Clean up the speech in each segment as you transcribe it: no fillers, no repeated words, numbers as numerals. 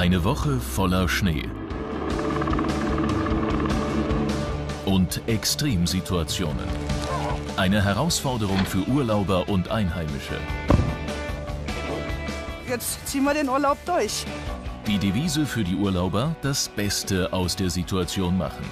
Eine Woche voller Schnee und Extremsituationen. Eine Herausforderung für Urlauber und Einheimische. Jetzt ziehen wir den Urlaub durch. Die Devise für die Urlauber: das Beste aus der Situation machen.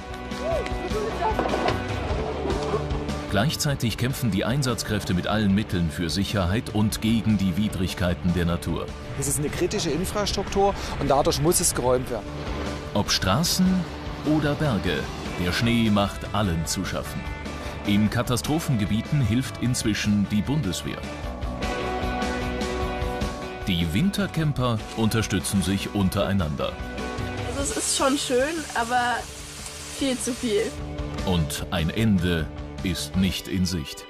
Gleichzeitig kämpfen die Einsatzkräfte mit allen Mitteln für Sicherheit und gegen die Widrigkeiten der Natur. Es ist eine kritische Infrastruktur und dadurch muss es geräumt werden. Ob Straßen oder Berge, der Schnee macht allen zu schaffen. In Katastrophengebieten hilft inzwischen die Bundeswehr. Die Wintercamper unterstützen sich untereinander. Also es ist schon schön, aber viel zu viel. Und ein Ende ist nicht in Sicht.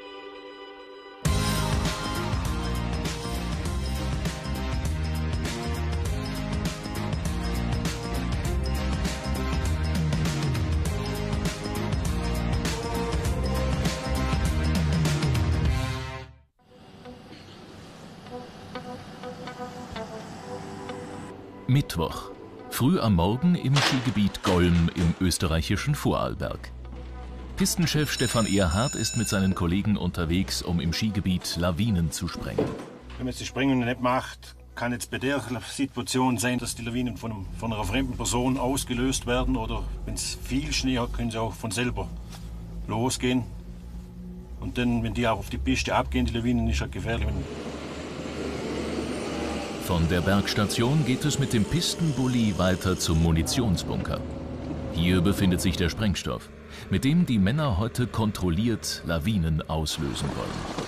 Mittwoch. Früh am Morgen im Skigebiet Golm im österreichischen Vorarlberg. Pistenchef Stefan Erhardt ist mit seinen Kollegen unterwegs, um im Skigebiet Lawinen zu sprengen. Wenn man jetzt die Sprengung nicht macht, kann jetzt bei der Situation sein, dass die Lawinen von einer fremden Person ausgelöst werden. Oder wenn es viel Schnee hat, können sie auch von selber losgehen. Und dann, wenn die auch auf die Piste abgehen, die Lawinen, ist halt gefährlich. Von der Bergstation geht es mit dem Pistenbully weiter zum Munitionsbunker. Hier befindet sich der Sprengstoff, mit dem die Männer heute kontrolliert Lawinen auslösen wollen.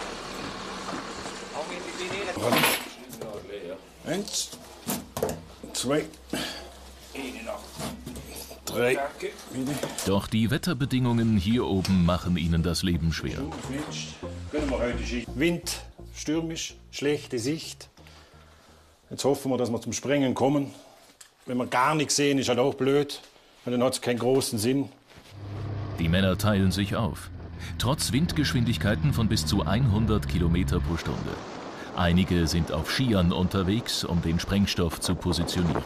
Eins, zwei, drei. Doch die Wetterbedingungen hier oben machen ihnen das Leben schwer. Wind, stürmisch, schlechte Sicht. Jetzt hoffen wir, dass wir zum Sprengen kommen. Wenn wir gar nichts sehen, ist halt auch blöd, weil dann hat es keinen großen Sinn. Die Männer teilen sich auf, trotz Windgeschwindigkeiten von bis zu 100 Kilometer pro Stunde. Einige sind auf Skiern unterwegs, um den Sprengstoff zu positionieren.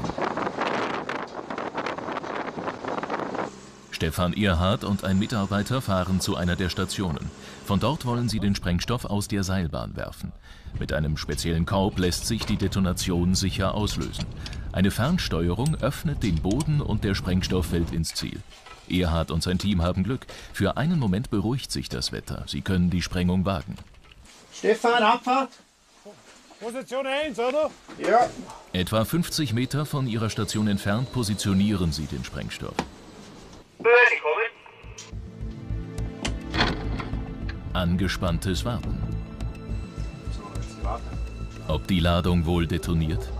Stefan Erhardt und ein Mitarbeiter fahren zu einer der Stationen. Von dort wollen sie den Sprengstoff aus der Seilbahn werfen. Mit einem speziellen Korb lässt sich die Detonation sicher auslösen. Eine Fernsteuerung öffnet den Boden und der Sprengstoff fällt ins Ziel. Erhardt und sein Team haben Glück. Für einen Moment beruhigt sich das Wetter. Sie können die Sprengung wagen. Stefan, Abfahrt! Position 1, oder? Ja. Etwa 50 Meter von ihrer Station entfernt positionieren sie den Sprengstoff. Angespanntes Warten. Ob die Ladung wohl detoniert?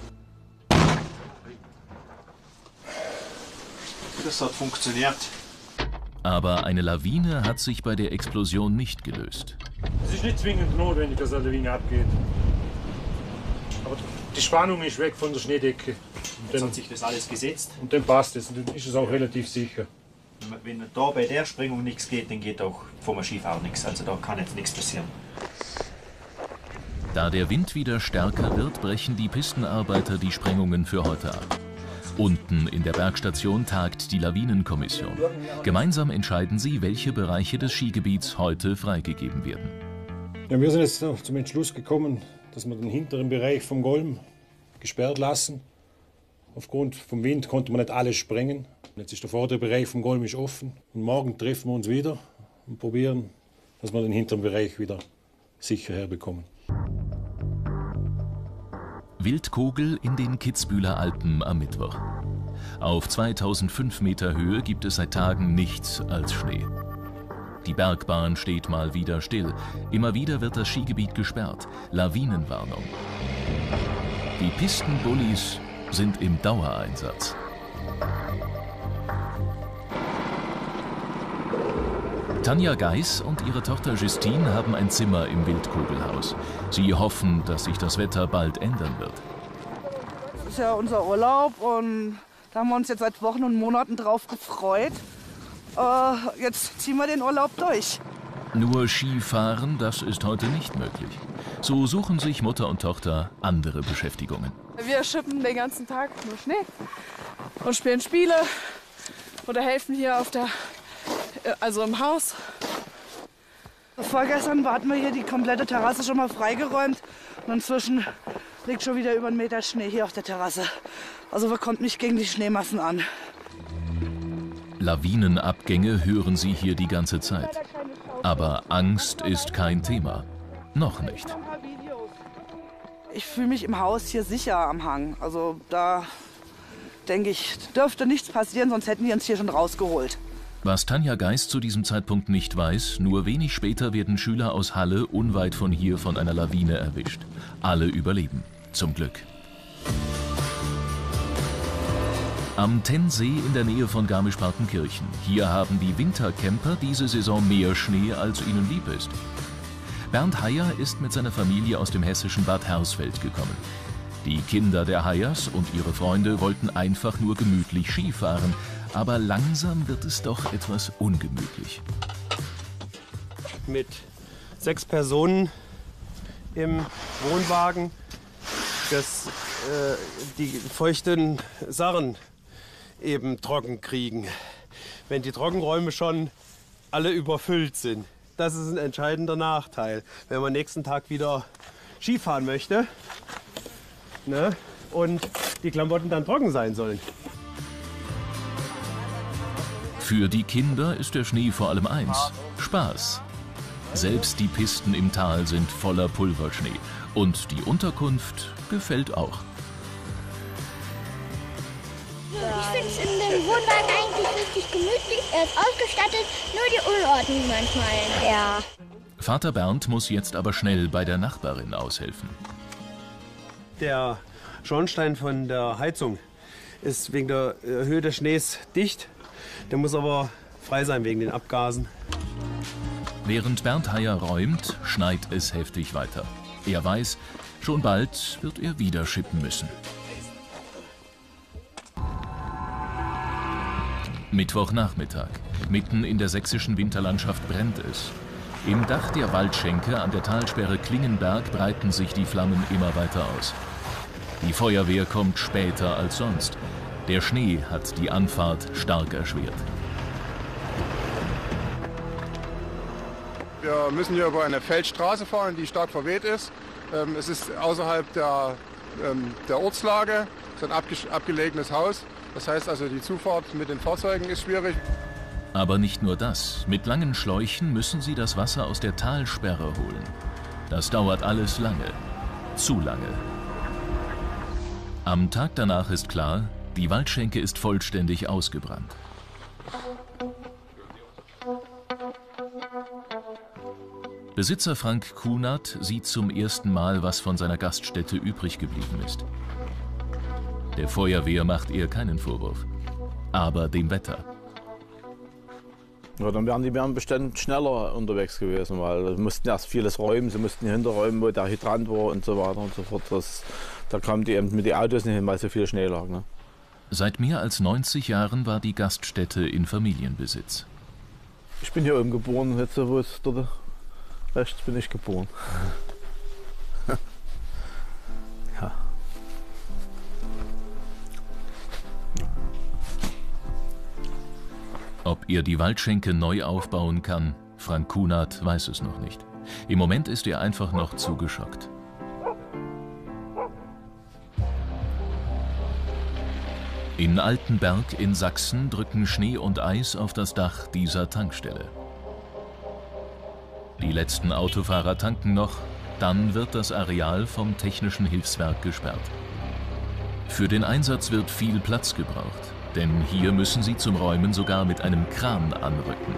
Das hat funktioniert. Aber eine Lawine hat sich bei der Explosion nicht gelöst. Es ist nicht zwingend notwendig, dass eine Lawine abgeht. Aber die Spannung ist weg von der Schneedecke. Jetzt hat sich das alles gesetzt. Und dann passt es. Und dann ist es auch relativ sicher. Wenn da bei der Sprengung nichts geht, dann geht auch vom Skifahrer nichts. Also da kann jetzt nichts passieren. Da der Wind wieder stärker wird, brechen die Pistenarbeiter die Sprengungen für heute ab. Unten in der Bergstation tagt die Lawinenkommission. Gemeinsam entscheiden sie, welche Bereiche des Skigebiets heute freigegeben werden. Ja, wir sind jetzt noch zum Entschluss gekommen, dass wir den hinteren Bereich vom Golm gesperrt lassen. Aufgrund vom Wind konnte man nicht alles sprengen. Jetzt ist der vordere Bereich vom Golm offen. Und morgen treffen wir uns wieder und probieren, dass wir den hinteren Bereich wieder sicher herbekommen. Wildkogel in den Kitzbüheler Alpen am Mittwoch. Auf 2005 Meter Höhe gibt es seit Tagen nichts als Schnee. Die Bergbahn steht mal wieder still. Immer wieder wird das Skigebiet gesperrt. Lawinenwarnung. Die Pistenbullis sind im Dauereinsatz. Tanja Geis und ihre Tochter Justine haben ein Zimmer im Wildkogelhaus. Sie hoffen, dass sich das Wetter bald ändern wird. Das ist ja unser Urlaub und da haben wir uns jetzt seit Wochen und Monaten drauf gefreut. Jetzt ziehen wir den Urlaub durch. Nur Skifahren, das ist heute nicht möglich. So suchen sich Mutter und Tochter andere Beschäftigungen. Wir schippen den ganzen Tag nur Schnee und spielen Spiele oder helfen hier also im Haus. Vorgestern hatten wir hier die komplette Terrasse schon mal freigeräumt und inzwischen liegt schon wieder über 1 Meter Schnee hier auf der Terrasse. Also wir kommen nicht gegen die Schneemassen an. Lawinenabgänge hören Sie hier die ganze Zeit. Aber Angst ist kein Thema. Noch nicht. Ich fühle mich im Haus hier sicher am Hang. Also da denke ich, dürfte nichts passieren, sonst hätten die uns hier schon rausgeholt. Was Tanja Geist zu diesem Zeitpunkt nicht weiß, nur wenig später werden Schüler aus Halle unweit von hier von einer Lawine erwischt. Alle überleben. Zum Glück. Am Tennsee in der Nähe von Garmisch-Partenkirchen. Hier haben die Wintercamper diese Saison mehr Schnee, als ihnen lieb ist. Bernd Heyer ist mit seiner Familie aus dem hessischen Bad Hersfeld gekommen. Die Kinder der Heyers und ihre Freunde wollten einfach nur gemütlich Skifahren, aber langsam wird es doch etwas ungemütlich. Mit 6 Personen im Wohnwagen, die feuchten Sachen eben trocken kriegen. Wenn die Trockenräume schon alle überfüllt sind. Das ist ein entscheidender Nachteil, wenn man nächsten Tag wieder Skifahren möchte, ne, und die Klamotten dann trocken sein sollen. Für die Kinder ist der Schnee vor allem eins: Spaß. Selbst die Pisten im Tal sind voller Pulverschnee. Und die Unterkunft gefällt auch. Ich finde es in dem Wohnwagen eigentlich richtig gemütlich. Er ist ausgestattet, nur die Unordnung manchmal. Ja. Vater Bernd muss jetzt aber schnell bei der Nachbarin aushelfen. Der Schornstein von der Heizung ist wegen der Höhe des Schnees dicht. Der muss aber frei sein wegen den Abgasen. Während Bernd Heyer räumt, schneit es heftig weiter. Er weiß, schon bald wird er wieder schippen müssen. Mittwochnachmittag. Mitten in der sächsischen Winterlandschaft brennt es. Im Dach der Waldschenke an der Talsperre Klingenberg breiten sich die Flammen immer weiter aus. Die Feuerwehr kommt später als sonst. Der Schnee hat die Anfahrt stark erschwert. Wir müssen hier über eine Feldstraße fahren, die stark verweht ist. Es ist außerhalb der Ortslage, es ist ein abgelegenes Haus. Das heißt also, die Zufahrt mit den Fahrzeugen ist schwierig. Aber nicht nur das. Mit langen Schläuchen müssen sie das Wasser aus der Talsperre holen. Das dauert alles lange. Zu lange. Am Tag danach ist klar, die Waldschenke ist vollständig ausgebrannt. Besitzer Frank Kunert sieht zum ersten Mal, was von seiner Gaststätte übrig geblieben ist. Der Feuerwehr macht er keinen Vorwurf, aber dem Wetter. Ja, dann wären die bestimmt schneller unterwegs gewesen, weil sie mussten erst vieles räumen, sie mussten hinterräumen, wo der Hydrant war und so weiter und so fort. Da kamen die eben mit den Autos nicht hin, weil so viel Schnee lag. Ne? Seit mehr als 90 Jahren war die Gaststätte in Familienbesitz. Ich bin hier oben geboren, jetzt wo es dort rechts bin ich geboren. Ja. Ob er die Waldschenke neu aufbauen kann, Frank Kunert weiß es noch nicht. Im Moment ist er einfach noch zu geschockt. In Altenberg in Sachsen drücken Schnee und Eis auf das Dach dieser Tankstelle. Die letzten Autofahrer tanken noch, dann wird das Areal vom Technischen Hilfswerk gesperrt. Für den Einsatz wird viel Platz gebraucht, denn hier müssen sie zum Räumen sogar mit einem Kran anrücken.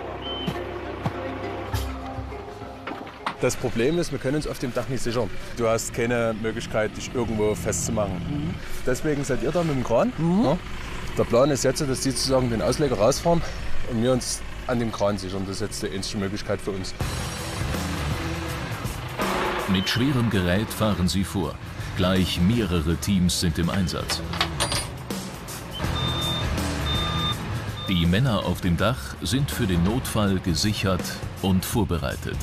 Das Problem ist, wir können uns auf dem Dach nicht sichern. Du hast keine Möglichkeit, dich irgendwo festzumachen. Deswegen seid ihr da mit dem Kran. Ja? Der Plan ist jetzt, dass die sozusagen den Ausleger rausfahren und wir uns an dem Kran sichern. Das ist jetzt die einzige Möglichkeit für uns. Mit schwerem Gerät fahren sie vor. Gleich mehrere Teams sind im Einsatz. Die Männer auf dem Dach sind für den Notfall gesichert und vorbereitet.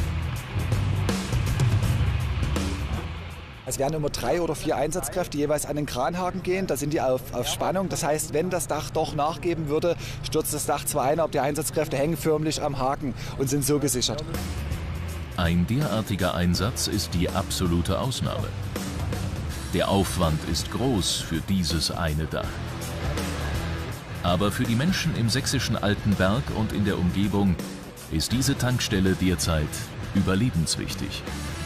Es werden immer 3 oder 4 Einsatzkräfte jeweils an den Kranhaken gehen. Da sind die auf Spannung. Das heißt, wenn das Dach doch nachgeben würde, stürzt das Dach zwar ein, aber die Einsatzkräfte hängen förmlich am Haken und sind so gesichert. Ein derartiger Einsatz ist die absolute Ausnahme. Der Aufwand ist groß für dieses eine Dach. Aber für die Menschen im sächsischen Altenberg und in der Umgebung ist diese Tankstelle derzeit überlebenswichtig.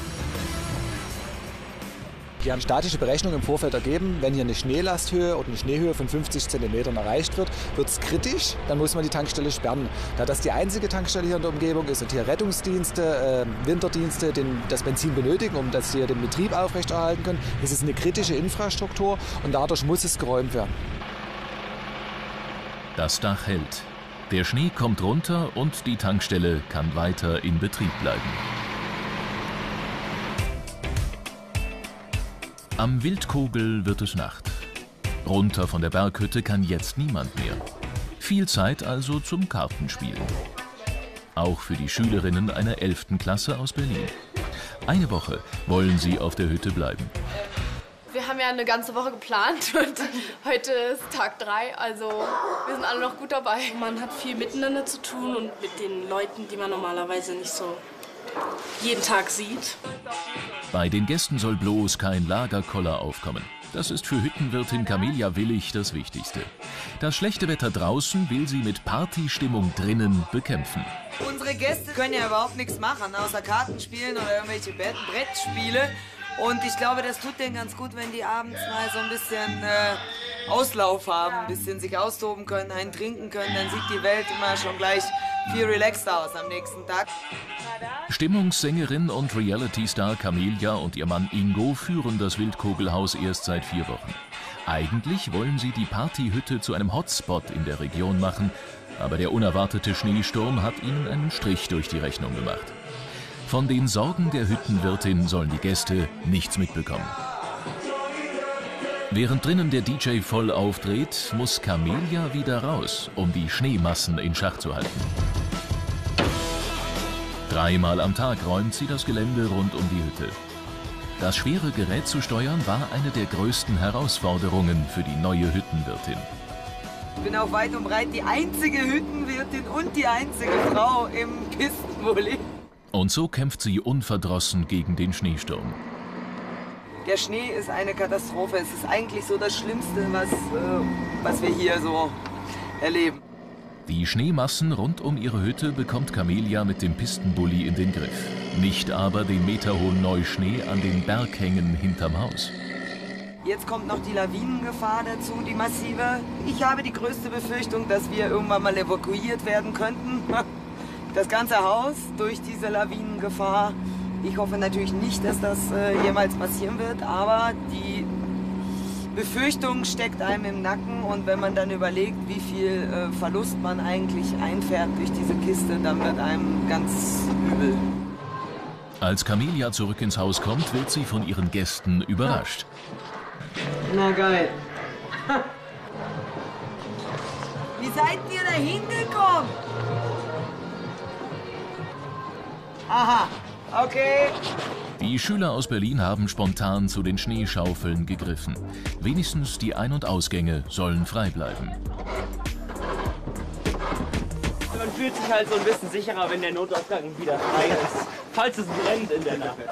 Die haben statische Berechnungen im Vorfeld ergeben, wenn hier eine Schneelasthöhe oder eine Schneehöhe von 50 cm erreicht wird, wird es kritisch, dann muss man die Tankstelle sperren. Da das die einzige Tankstelle hier in der Umgebung ist und hier Rettungsdienste, Winterdienste das Benzin benötigen, um das hier den Betrieb aufrechterhalten können, ist es eine kritische Infrastruktur und dadurch muss es geräumt werden. Das Dach hält. Der Schnee kommt runter und die Tankstelle kann weiter in Betrieb bleiben. Am Wildkogel wird es Nacht. Runter von der Berghütte kann jetzt niemand mehr. Viel Zeit also zum Kartenspielen. Auch für die Schülerinnen einer 11. Klasse aus Berlin. Eine Woche wollen sie auf der Hütte bleiben. Wir haben ja eine ganze Woche geplant und heute ist Tag 3, also wir sind alle noch gut dabei. Man hat viel miteinander zu tun und mit den Leuten, die man normalerweise nicht so jeden Tag sieht. Bei den Gästen soll bloß kein Lagerkoller aufkommen. Das ist für Hüttenwirtin Camelia Willig das Wichtigste. Das schlechte Wetter draußen will sie mit Partystimmung drinnen bekämpfen. Unsere Gäste können ja überhaupt nichts machen, außer Karten spielen oder irgendwelche Brettspiele. Und ich glaube, das tut denen ganz gut, wenn die abends mal so ein bisschen Auslauf haben, ein bisschen sich austoben können, einen trinken können. Dann sieht die Welt immer schon gleich viel relaxter aus am nächsten Tag. Stimmungssängerin und Reality-Star Camelia und ihr Mann Ingo führen das Wildkogelhaus erst seit 4 Wochen. Eigentlich wollen sie die Partyhütte zu einem Hotspot in der Region machen, aber der unerwartete Schneesturm hat ihnen einen Strich durch die Rechnung gemacht. Von den Sorgen der Hüttenwirtin sollen die Gäste nichts mitbekommen. Während drinnen der DJ voll aufdreht, muss Camelia wieder raus, um die Schneemassen in Schach zu halten. 3-mal am Tag räumt sie das Gelände rund um die Hütte. Das schwere Gerät zu steuern war eine der größten Herausforderungen für die neue Hüttenwirtin. Ich bin auch weit und breit die einzige Hüttenwirtin und die einzige Frau im Pistenbully. Und so kämpft sie unverdrossen gegen den Schneesturm. Der Schnee ist eine Katastrophe. Es ist eigentlich so das Schlimmste, was wir hier so erleben. Die Schneemassen rund um ihre Hütte bekommt Camelia mit dem Pistenbully in den Griff. Nicht aber den meterhohen Neuschnee an den Berghängen hinterm Haus. Jetzt kommt noch die Lawinengefahr dazu, die massive. Ich habe die größte Befürchtung, dass wir irgendwann mal evakuiert werden könnten. Das ganze Haus durch diese Lawinengefahr. Ich hoffe natürlich nicht, dass das jemals passieren wird, aber die Befürchtung steckt einem im Nacken und wenn man dann überlegt, wie viel Verlust man eigentlich einfährt durch diese Kiste, dann wird einem ganz übel. Als Camelia zurück ins Haus kommt, wird sie von ihren Gästen überrascht. Na geil. Wie seid ihr da hingekommen? Aha, okay. Die Schüler aus Berlin haben spontan zu den Schneeschaufeln gegriffen. Wenigstens die Ein- und Ausgänge sollen frei bleiben. Man fühlt sich halt so ein bisschen sicherer, wenn der Notausgang wieder frei ist. Falls es brennt in der Nacht.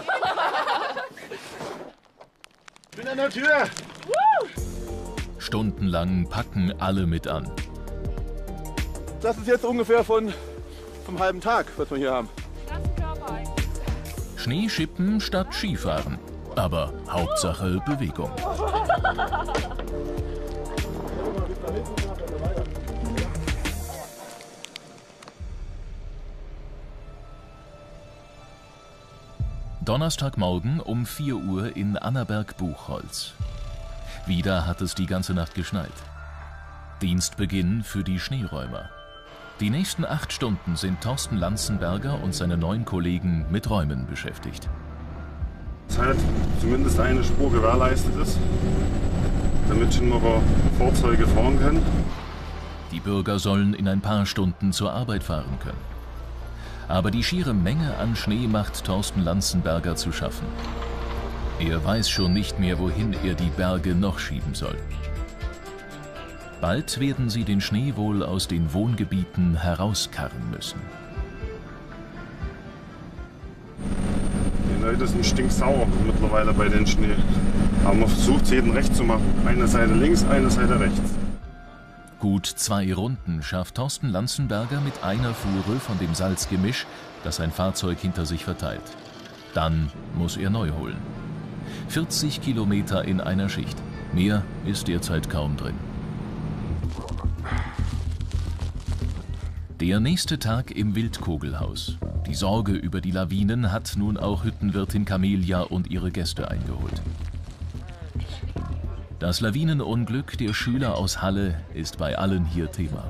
Ich bin an der Tür. Stundenlang packen alle mit an. Das ist jetzt ungefähr vom halben Tag, was wir hier haben. Schneeschippen statt Skifahren. Aber Hauptsache Bewegung. Donnerstagmorgen um 4 Uhr in Annaberg-Buchholz. Wieder hat es die ganze Nacht geschneit. Dienstbeginn für die Schneeräumer. Die nächsten 8 Stunden sind Thorsten Lanzenberger und seine 9 Kollegen mit Räumen beschäftigt. Dass halt zumindest eine Spur gewährleistet ist, damit schon mal Fahrzeuge fahren können. Die Bürger sollen in ein paar Stunden zur Arbeit fahren können. Aber die schiere Menge an Schnee macht Thorsten Lanzenberger zu schaffen. Er weiß schon nicht mehr, wohin er die Berge noch schieben soll. Bald werden sie den Schnee wohl aus den Wohngebieten herauskarren müssen. Die Leute sind stinksauer mittlerweile bei den Schnee. Aber man versucht, es jedem recht zu machen. Eine Seite links, eine Seite rechts. Gut 2 Runden schafft Thorsten Lanzenberger mit einer Fuhre von dem Salzgemisch, das sein Fahrzeug hinter sich verteilt. Dann muss er neu holen. 40 Kilometer in einer Schicht. Mehr ist derzeit kaum drin. Der nächste Tag im Wildkogelhaus. Die Sorge über die Lawinen hat nun auch Hüttenwirtin Camelia und ihre Gäste eingeholt. Das Lawinenunglück der Schüler aus Halle ist bei allen hier Thema.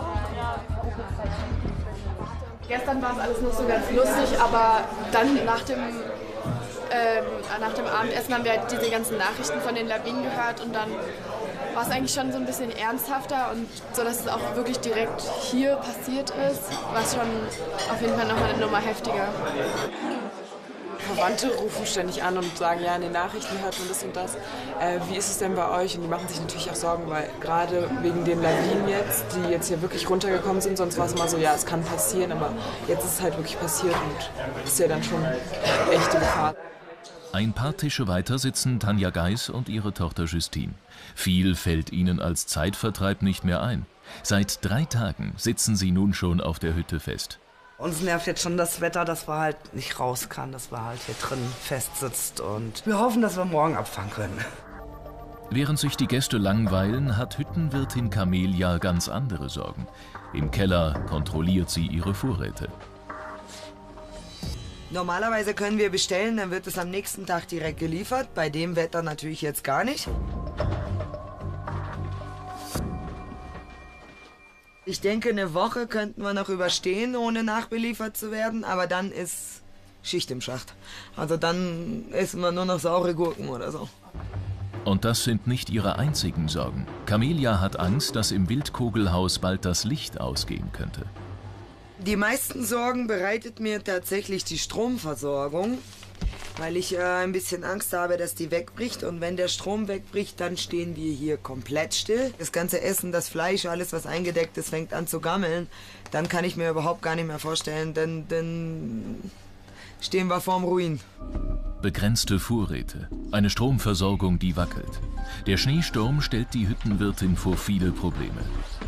Gestern war es alles noch so ganz lustig, aber dann nach dem Abendessen haben wir halt diese ganzen Nachrichten von den Lawinen gehört und dann war es eigentlich schon so ein bisschen ernsthafter und so, dass es auch wirklich direkt hier passiert ist, war es schon auf jeden Fall nochmal eine Nummer heftiger. Verwandte rufen ständig an und sagen, ja, in den Nachrichten hört man das und das. Wie ist es denn bei euch? Und die machen sich natürlich auch Sorgen, weil gerade wegen den Lawinen jetzt, die jetzt hier wirklich runtergekommen sind, sonst war es immer so, ja, es kann passieren, aber jetzt ist es halt wirklich passiert und ist ja dann schon echte Gefahr. Ein paar Tische weiter sitzen Tanja Geis und ihre Tochter Justine. Viel fällt ihnen als Zeitvertreib nicht mehr ein. Seit 3 Tagen sitzen sie nun schon auf der Hütte fest. Uns nervt jetzt schon das Wetter, dass wir halt nicht raus kann, dass wir halt hier drin festsitzt und wir hoffen, dass wir morgen abfahren können. Während sich die Gäste langweilen, hat Hüttenwirtin Camelia ganz andere Sorgen. Im Keller kontrolliert sie ihre Vorräte. Normalerweise können wir bestellen, dann wird es am nächsten Tag direkt geliefert. Bei dem Wetter natürlich jetzt gar nicht. Ich denke, eine Woche könnten wir noch überstehen, ohne nachbeliefert zu werden, aber dann ist Schicht im Schacht. Also dann essen wir nur noch saure Gurken oder so. Und das sind nicht ihre einzigen Sorgen. Camelia hat Angst, dass im Wildkogelhaus bald das Licht ausgehen könnte. Die meisten Sorgen bereitet mir tatsächlich die Stromversorgung, weil ich ein bisschen Angst habe, dass die wegbricht. Und wenn der Strom wegbricht, dann stehen wir hier komplett still. Das ganze Essen, das Fleisch, alles was eingedeckt ist, fängt an zu gammeln. Dann kann ich mir überhaupt gar nicht mehr vorstellen, dann stehen wir vorm Ruin. Begrenzte Vorräte, eine Stromversorgung, die wackelt. Der Schneesturm stellt die Hüttenwirtin vor viele Probleme.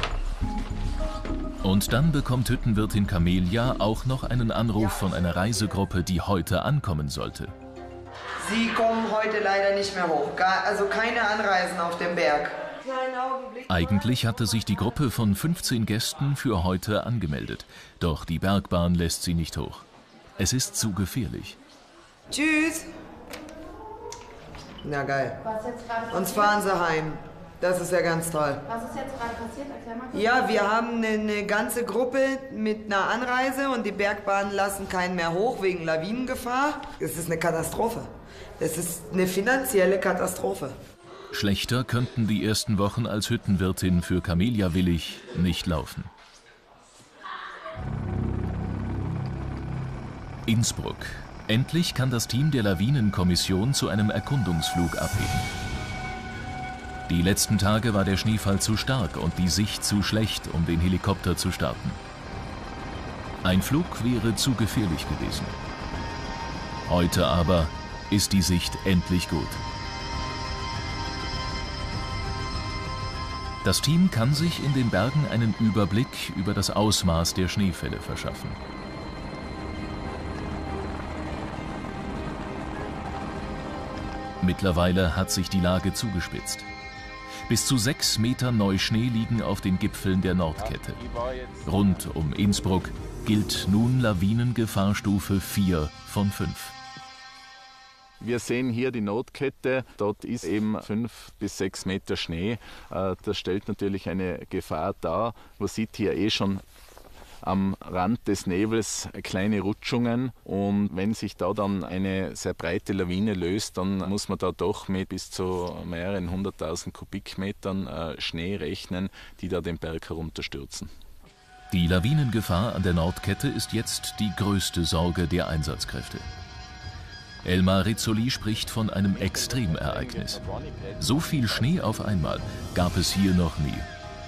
Und dann bekommt Hüttenwirtin Camelia auch noch einen Anruf von einer Reisegruppe, die heute ankommen sollte. Sie kommen heute leider nicht mehr hoch. Also keine Anreisen auf dem Berg. Eigentlich hatte sich die Gruppe von 15 Gästen für heute angemeldet. Doch die Bergbahn lässt sie nicht hoch. Es ist zu gefährlich. Tschüss. Na geil. Uns fahren sie heim. Das ist ja ganz toll. Was ist jetzt gerade passiert? Erklär mal kurz. Ja, wir haben eine ganze Gruppe mit einer Anreise und die Bergbahnen lassen keinen mehr hoch wegen Lawinengefahr. Es ist eine Katastrophe. Es ist eine finanzielle Katastrophe. Schlechter könnten die ersten Wochen als Hüttenwirtin für Camelia Willig nicht laufen. Innsbruck. Endlich kann das Team der Lawinenkommission zu einem Erkundungsflug abheben. Die letzten Tage war der Schneefall zu stark und die Sicht zu schlecht, um den Helikopter zu starten. Ein Flug wäre zu gefährlich gewesen. Heute aber ist die Sicht endlich gut. Das Team kann sich in den Bergen einen Überblick über das Ausmaß der Schneefälle verschaffen. Mittlerweile hat sich die Lage zugespitzt. Bis zu 6 Meter Neuschnee liegen auf den Gipfeln der Nordkette. Rund um Innsbruck gilt nun Lawinengefahrstufe 4 von 5. Wir sehen hier die Nordkette, dort ist eben 5 bis 6 Meter Schnee. Das stellt natürlich eine Gefahr dar. Man sieht hier schon am Rand des Nebels kleine Rutschungen. Und wenn sich da dann eine sehr breite Lawine löst, dann muss man da doch mit bis zu mehreren 100.000 Kubikmetern Schnee rechnen, die da den Berg herunterstürzen. Die Lawinengefahr an der Nordkette ist jetzt die größte Sorge der Einsatzkräfte. Elmar Rizzoli spricht von einem Extremereignis. So viel Schnee auf einmal gab es hier noch nie.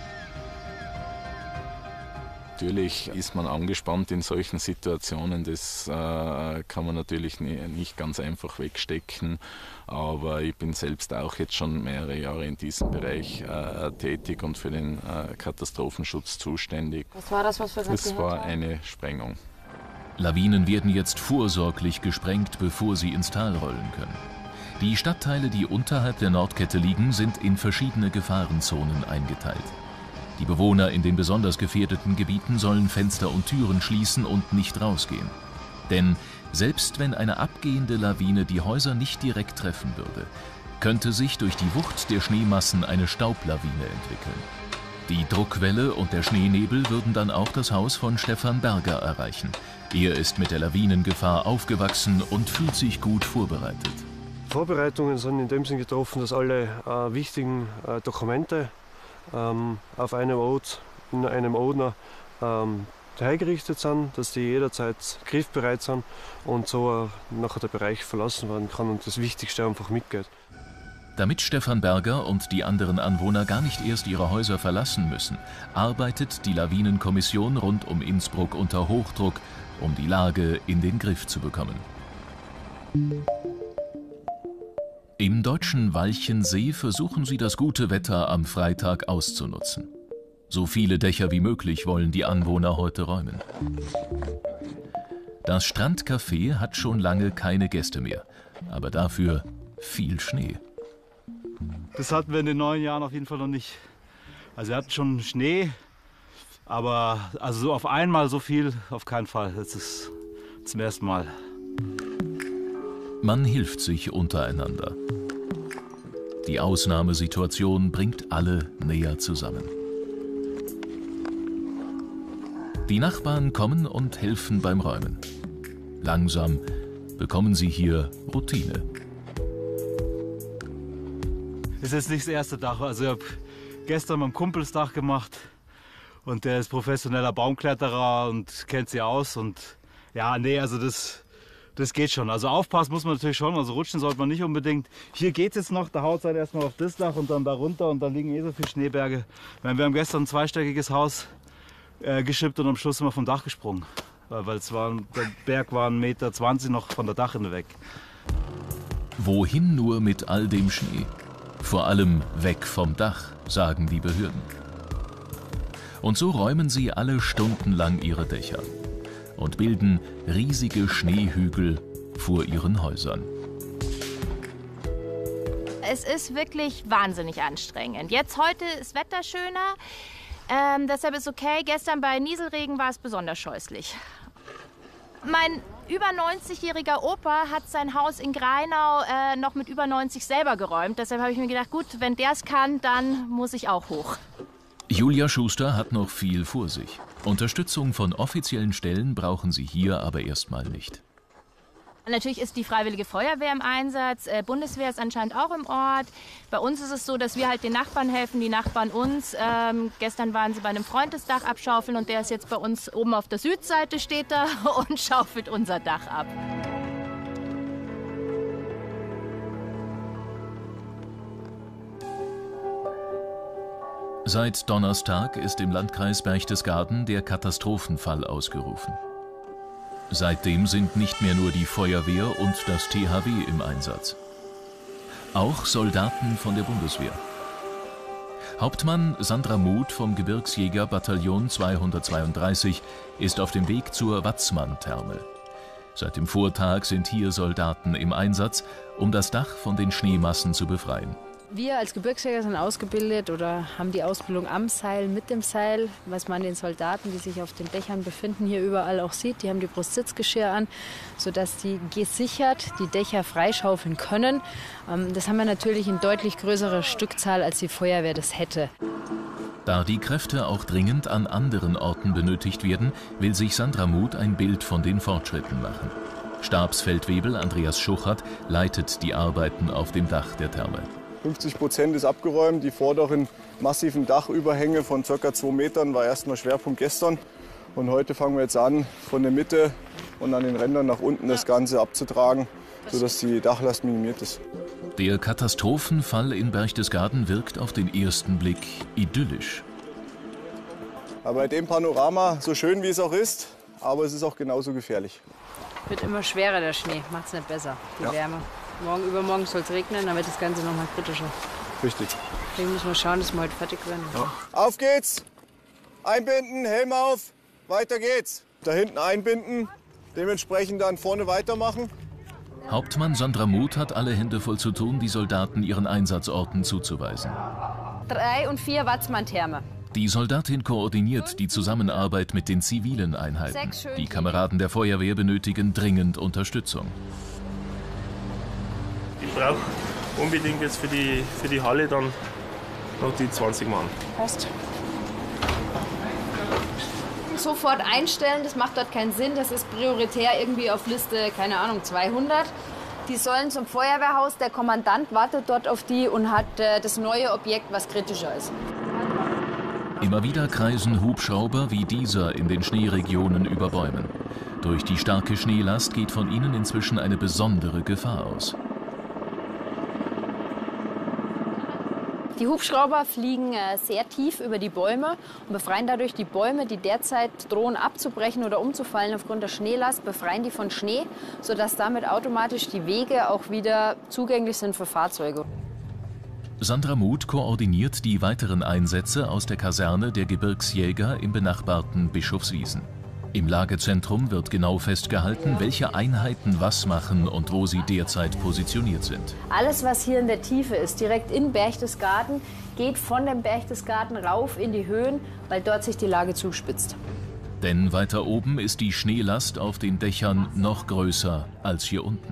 Natürlich ist man angespannt in solchen Situationen, das kann man natürlich nicht ganz einfach wegstecken, aber ich bin selbst auch jetzt schon mehrere Jahre in diesem Bereich tätig und für den Katastrophenschutz zuständig. Was war das, was wir gerade Das war eine Sprengung. Lawinen werden jetzt vorsorglich gesprengt, bevor sie ins Tal rollen können. Die Stadtteile, die unterhalb der Nordkette liegen, sind in verschiedene Gefahrenzonen eingeteilt. Die Bewohner in den besonders gefährdeten Gebieten sollen Fenster und Türen schließen und nicht rausgehen. Denn selbst wenn eine abgehende Lawine die Häuser nicht direkt treffen würde, könnte sich durch die Wucht der Schneemassen eine Staublawine entwickeln. Die Druckwelle und der Schneenebel würden dann auch das Haus von Stefan Berger erreichen. Er ist mit der Lawinengefahr aufgewachsen und fühlt sich gut vorbereitet. Vorbereitungen sind in dem Sinn getroffen, dass alle wichtigen Dokumente auf einem Ort, in einem Ordner hergerichtet sind, dass die jederzeit griffbereit sind und so nachher der Bereich verlassen werden kann und das Wichtigste einfach mitgeht. Damit Stefan Berger und die anderen Anwohner gar nicht erst ihre Häuser verlassen müssen, arbeitet die Lawinenkommission rund um Innsbruck unter Hochdruck, um die Lage in den Griff zu bekommen. Im deutschen Walchensee versuchen sie das gute Wetter am Freitag auszunutzen. So viele Dächer wie möglich wollen die Anwohner heute räumen. Das Strandcafé hat schon lange keine Gäste mehr, aber dafür viel Schnee. Das hatten wir in den 9 Jahren auf jeden Fall noch nicht. Also wir hatten schon Schnee, aber also so auf einmal so viel auf keinen Fall. Das ist zum ersten Mal. Man hilft sich untereinander. Die Ausnahmesituation bringt alle näher zusammen. Die Nachbarn kommen und helfen beim Räumen. Langsam bekommen sie hier Routine. Es ist nicht das erste Dach. Also ich habe gestern meinem Kumpel das Dach gemacht und der ist professioneller Baumkletterer und kennt sich aus. Und ja, nee, also das geht schon. Also aufpassen muss man natürlich schon, also rutschen sollte man nicht unbedingt. Hier geht es jetzt noch, da haut es halt erstmal auf das Dach und dann da runter und da liegen so viele Schneeberge. Wir haben gestern ein zweistöckiges Haus geschippt und am Schluss sind wir vom Dach gesprungen. Weil der Berg war 1,20 Meter noch von der Dachrinne weg. Wohin nur mit all dem Schnee? Vor allem weg vom Dach, sagen die Behörden. Und so räumen sie alle stundenlang ihre Dächer und bilden riesige Schneehügel vor ihren Häusern. Es ist wirklich wahnsinnig anstrengend. Jetzt heute ist Wetter schöner, deshalb ist okay. Gestern bei Nieselregen war es besonders scheußlich. Mein über 90-jähriger Opa hat sein Haus in Greinau noch mit über 90 selber geräumt. Deshalb habe ich mir gedacht, gut, wenn der es kann, dann muss ich auch hoch. Julia Schuster hat noch viel vor sich. Unterstützung von offiziellen Stellen brauchen sie hier aber erstmal nicht. Natürlich ist die Freiwillige Feuerwehr im Einsatz, Bundeswehr ist anscheinend auch im Ort. Bei uns ist es so, dass wir halt den Nachbarn helfen, die Nachbarn uns. Gestern waren sie bei einem Freund das Dach abschaufeln und der ist jetzt bei uns oben auf der Südseite, steht da und schaufelt unser Dach ab. Seit Donnerstag ist im Landkreis Berchtesgaden der Katastrophenfall ausgerufen. Seitdem sind nicht mehr nur die Feuerwehr und das THW im Einsatz. Auch Soldaten von der Bundeswehr. Hauptmann Sandra Muth vom Gebirgsjägerbataillon 232 ist auf dem Weg zur Watzmann-Therme. Seit dem Vortag sind hier Soldaten im Einsatz, um das Dach von den Schneemassen zu befreien. Wir als Gebirgsjäger sind ausgebildet oder haben die Ausbildung am Seil, mit dem Seil, was man den Soldaten, die sich auf den Dächern befinden, hier überall auch sieht. Die haben die Brustsitzgeschirr an, sodass die gesichert die Dächer freischaufeln können. Das haben wir natürlich in deutlich größerer Stückzahl, als die Feuerwehr das hätte. Da die Kräfte auch dringend an anderen Orten benötigt werden, will sich Sandra Muth ein Bild von den Fortschritten machen. Stabsfeldwebel Andreas Schuchert leitet die Arbeiten auf dem Dach der Therme. 50% ist abgeräumt. Die vorderen massiven Dachüberhänge von ca. 2 Metern war erstmal Schwerpunkt gestern. Und heute fangen wir jetzt an, von der Mitte und an den Rändern nach unten das Ganze abzutragen, sodass die Dachlast minimiert ist. Der Katastrophenfall in Berchtesgaden wirkt auf den ersten Blick idyllisch. Aber bei dem Panorama, so schön wie es auch ist, aber es ist auch genauso gefährlich. Wird immer schwerer, der Schnee. Macht es nicht besser, die Wärme. Morgen, übermorgen soll es regnen, dann wird das Ganze noch mal kritischer. Richtig. Deswegen müssen wir schauen, dass wir heute fertig werden. Ja. Auf geht's! Einbinden, Helm auf, weiter geht's. Da hinten einbinden, dementsprechend dann vorne weitermachen. Hauptmann Sandra Muth hat alle Hände voll zu tun, die Soldaten ihren Einsatzorten zuzuweisen. 3 und 4 Watzmann-Therme. Die Soldatin koordiniert die Zusammenarbeit mit den zivilen Einheiten. Die Kameraden der Feuerwehr benötigen dringend Unterstützung. Ich brauche unbedingt jetzt für die Halle dann noch die 20 Mann. Passt. Sofort einstellen, das macht dort keinen Sinn. Das ist prioritär irgendwie auf Liste, keine Ahnung, 200. Die sollen zum Feuerwehrhaus. Der Kommandant wartet dort auf die und hat das neue Objekt, was kritischer ist. Immer wieder kreisen Hubschrauber wie dieser in den Schneeregionen über Bäumen. Durch die starke Schneelast geht von ihnen inzwischen eine besondere Gefahr aus. Die Hubschrauber fliegen sehr tief über die Bäume und befreien dadurch die Bäume, die derzeit drohen abzubrechen oder umzufallen aufgrund der Schneelast, befreien die von Schnee, sodass damit automatisch die Wege auch wieder zugänglich sind für Fahrzeuge. Sandra Muth koordiniert die weiteren Einsätze aus der Kaserne der Gebirgsjäger im benachbarten Bischofswiesen. Im Lagezentrum wird genau festgehalten, welche Einheiten was machen und wo sie derzeit positioniert sind. Alles, was hier in der Tiefe ist, direkt in Berchtesgaden, geht von dem Berchtesgaden rauf in die Höhen, weil dort sich die Lage zuspitzt. Denn weiter oben ist die Schneelast auf den Dächern noch größer als hier unten.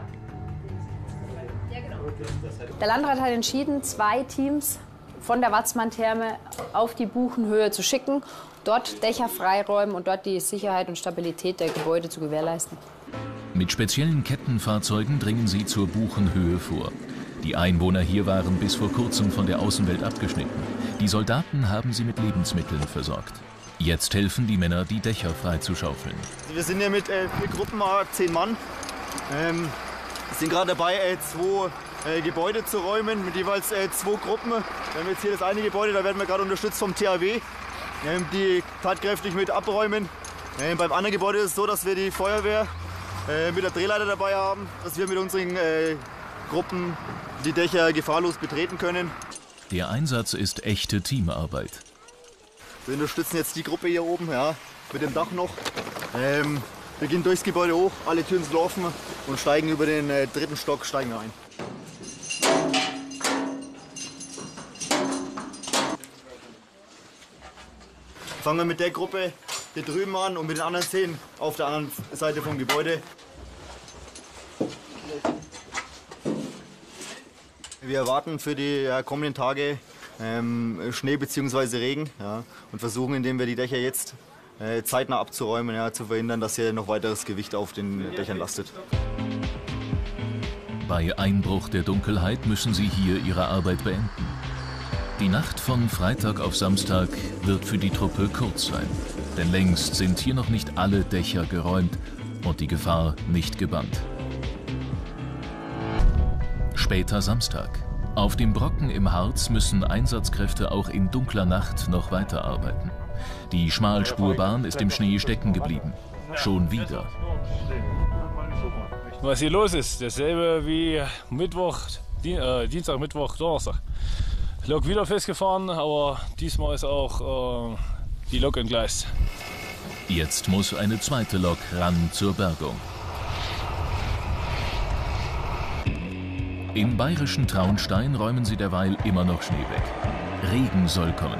Der Landrat hat entschieden, 2 Teams von der Watzmann-Therme auf die Buchenhöhe zu schicken, dort Dächer freiräumen und dort die Sicherheit und Stabilität der Gebäude zu gewährleisten. Mit speziellen Kettenfahrzeugen dringen sie zur Buchenhöhe vor. Die Einwohner hier waren bis vor kurzem von der Außenwelt abgeschnitten. Die Soldaten haben sie mit Lebensmitteln versorgt. Jetzt helfen die Männer, die Dächer freizuschaufeln. Wir sind hier mit 4 Gruppen, 10 Mann. Wir sind gerade dabei, 2 Gebäude zu räumen mit jeweils 2 Gruppen. Wir haben jetzt hier das eine Gebäude, da werden wir gerade unterstützt vom THW, die tatkräftig mit abräumen. Beim anderen Gebäude ist es so, dass wir die Feuerwehr mit der Drehleiter dabei haben, dass wir mit unseren Gruppen die Dächer gefahrlos betreten können. Der Einsatz ist echte Teamarbeit. Wir unterstützen jetzt die Gruppe hier oben, ja, mit dem Dach noch. Wir gehen durchs Gebäude hoch, alle Türen sind offen und steigen über den 3. Stock ein. Fangen wir mit der Gruppe hier drüben an und mit den anderen 10 auf der anderen Seite vom Gebäude. Wir erwarten für die kommenden Tage Schnee bzw. Regen, ja, und versuchen, indem wir die Dächer jetzt zeitnah abzuräumen, ja, zu verhindern, dass hier noch weiteres Gewicht auf den Dächern lastet. Bei Einbruch der Dunkelheit müssen sie hier ihre Arbeit beenden. Die Nacht von Freitag auf Samstag wird für die Truppe kurz sein. Denn längst sind hier noch nicht alle Dächer geräumt und die Gefahr nicht gebannt. Später Samstag. Auf dem Brocken im Harz müssen Einsatzkräfte auch in dunkler Nacht noch weiterarbeiten. Die Schmalspurbahn ist im Schnee stecken geblieben. Schon wieder. Was hier los ist, dasselbe wie Dienstag, Mittwoch, Donnerstag. Lok wieder festgefahren, aber diesmal ist auch die Lok entgleist. Jetzt muss eine zweite Lok ran zur Bergung. Im bayerischen Traunstein räumen sie derweil immer noch Schnee weg. Regen soll kommen.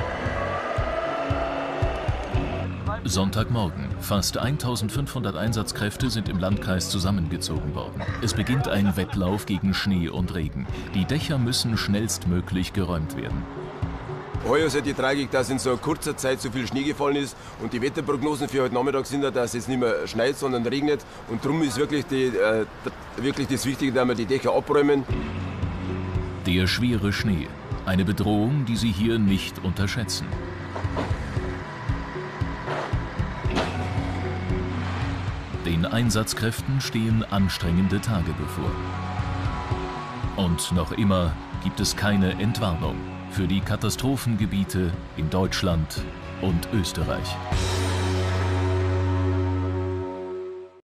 Sonntagmorgen. Fast 1500 Einsatzkräfte sind im Landkreis zusammengezogen worden. Es beginnt ein Wettlauf gegen Schnee und Regen. Die Dächer müssen schnellstmöglich geräumt werden. Heuer ist ja die Tragik, dass in so kurzer Zeit so viel Schnee gefallen ist und die Wetterprognosen für heute Nachmittag sind ja, dass es nicht mehr schneit, sondern regnet und darum ist wirklich das Wichtige, dass wir die Dächer abräumen. Der schwere Schnee, eine Bedrohung, die Sie hier nicht unterschätzen. Den Einsatzkräften stehen anstrengende Tage bevor. Und noch immer gibt es keine Entwarnung für die Katastrophengebiete in Deutschland und Österreich.